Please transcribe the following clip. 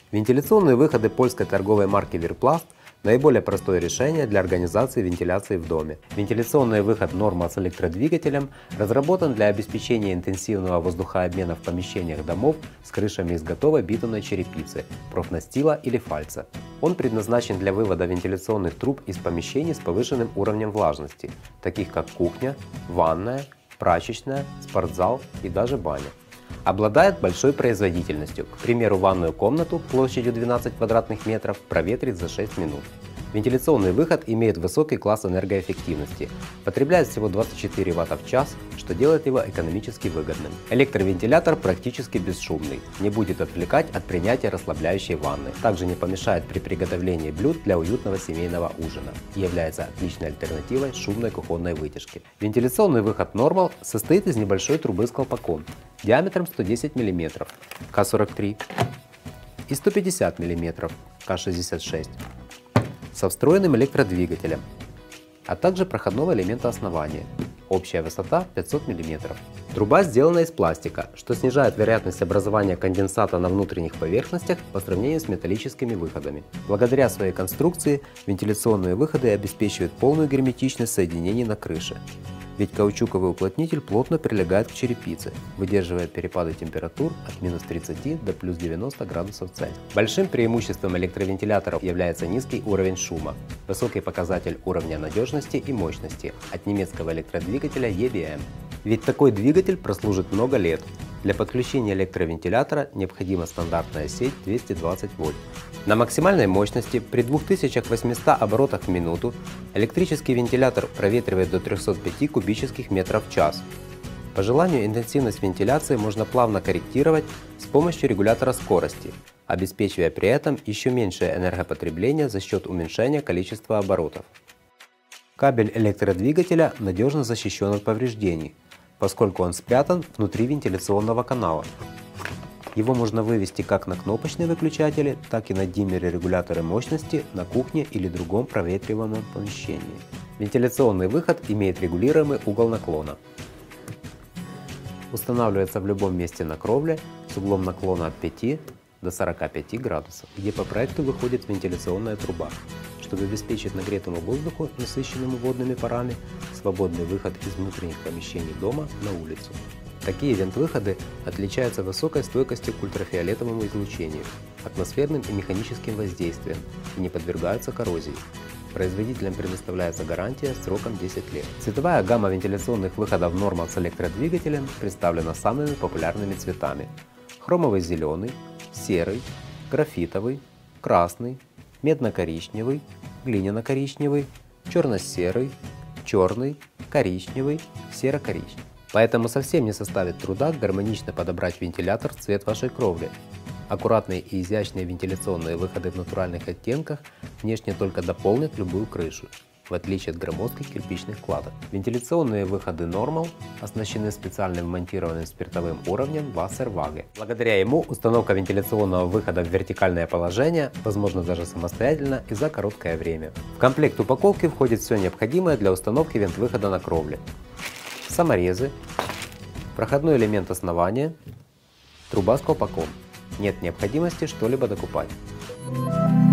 Вентиляционные выходы польской торговой марки Wirplast – наиболее простое решение для организации вентиляции в доме. Вентиляционный выход Normal с электродвигателем разработан для обеспечения интенсивного воздухообмена в помещениях домов с крышами из готовой битумной черепицы, профнастила или фальца. Он предназначен для вывода вентиляционных труб из помещений с повышенным уровнем влажности, таких как кухня, ванная, прачечная, спортзал и даже баня. Обладает большой производительностью, к примеру, ванную комнату площадью 12 квадратных метров проветрит за 6 минут. Вентиляционный выход имеет высокий класс энергоэффективности, потребляет всего 24 Вт в час, что делает его экономически выгодным. Электровентилятор практически бесшумный, не будет отвлекать от принятия расслабляющей ванны, также не помешает при приготовлении блюд для уютного семейного ужина и является отличной альтернативой шумной кухонной вытяжки. Вентиляционный выход Normal состоит из небольшой трубы с колпаком диаметром 110 мм К43 и 150 мм К66 со встроенным электродвигателем, а также проходного элемента основания. Общая высота 500 мм. Труба сделана из пластика, что снижает вероятность образования конденсата на внутренних поверхностях по сравнению с металлическими выходами. Благодаря своей конструкции вентиляционные выходы обеспечивают полную герметичность соединений на крыше. Ведь каучуковый уплотнитель плотно прилегает к черепице, выдерживая перепады температур от минус 30 до плюс 90 градусов Цельсия. Большим преимуществом электровентиляторов является низкий уровень шума, высокий показатель уровня надежности и мощности от немецкого электродвигателя EBM. Ведь такой двигатель прослужит много лет. Для подключения электровентилятора необходима стандартная сеть 220 вольт. На максимальной мощности при 2800 оборотах в минуту электрический вентилятор проветривает до 305 кубических метров в час. По желанию интенсивность вентиляции можно плавно корректировать с помощью регулятора скорости, обеспечивая при этом еще меньшее энергопотребление за счет уменьшения количества оборотов. Кабель электродвигателя надежно защищен от повреждений, поскольку он спрятан внутри вентиляционного канала. Его можно вывести как на кнопочные выключатели, так и на диммеры-регуляторы мощности на кухне или другом проветриваемом помещении. Вентиляционный выход имеет регулируемый угол наклона. Устанавливается в любом месте на кровле с углом наклона от 5 до 45 градусов, где по проекту выходит вентиляционная труба, чтобы обеспечить нагретому воздуху, насыщенному водными парами, свободный выход из внутренних помещений дома на улицу. Такие вент-выходы отличаются высокой стойкостью к ультрафиолетовому излучению, атмосферным и механическим воздействием и не подвергаются коррозии. Производителям предоставляется гарантия сроком 10 лет. Цветовая гамма вентиляционных выходов Normal с электродвигателем представлена самыми популярными цветами: хромовый зеленый, серый, графитовый, красный, медно-коричневый, глиняно-коричневый, черно-серый, черный, коричневый, серо-коричневый. Поэтому совсем не составит труда гармонично подобрать вентилятор в цвет вашей кровли. Аккуратные и изящные вентиляционные выходы в натуральных оттенках внешне только дополнят любую крышу, в отличие от громоздких кирпичных кладок. Вентиляционные выходы Normal оснащены специальным вмонтированным спиртовым уровнем Wasserwaage. Благодаря ему установка вентиляционного выхода в вертикальное положение возможна даже самостоятельно и за короткое время. В комплект упаковки входит все необходимое для установки вент-выхода на кровле: саморезы, проходной элемент основания, труба с колпаком. Нет необходимости что-либо докупать.